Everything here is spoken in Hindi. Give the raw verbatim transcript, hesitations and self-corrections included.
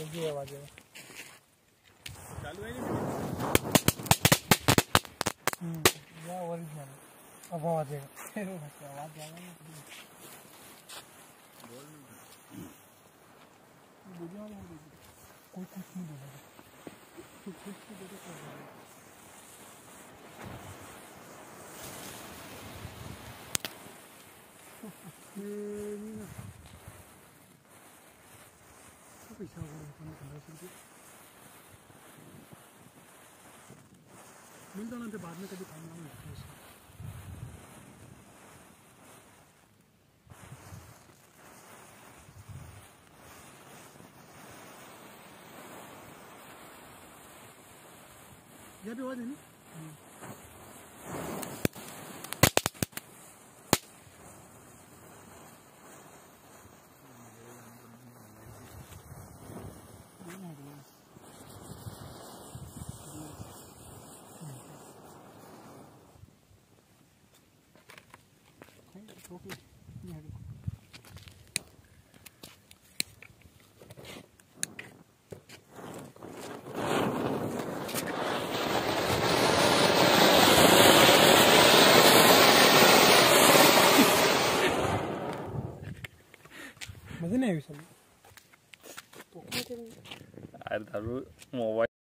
ये आवाज है चालू है हम्म या ओरिजिनल अब आवाज है आवाज जाएगा ना बोल बुझा नहीं कोई कुछ नहीं बोलेगा कुछ कुछ तो बोले क्या बोलेगा ये नहीं ना पैसा होगा पंद्रह सौ रुपये मिल जाना बाद में कभी खाना नहीं यहाँ पे आवाज है ना ओके मजे नहीं आई सब तो क्या करेंगे यार दारू मोबाइल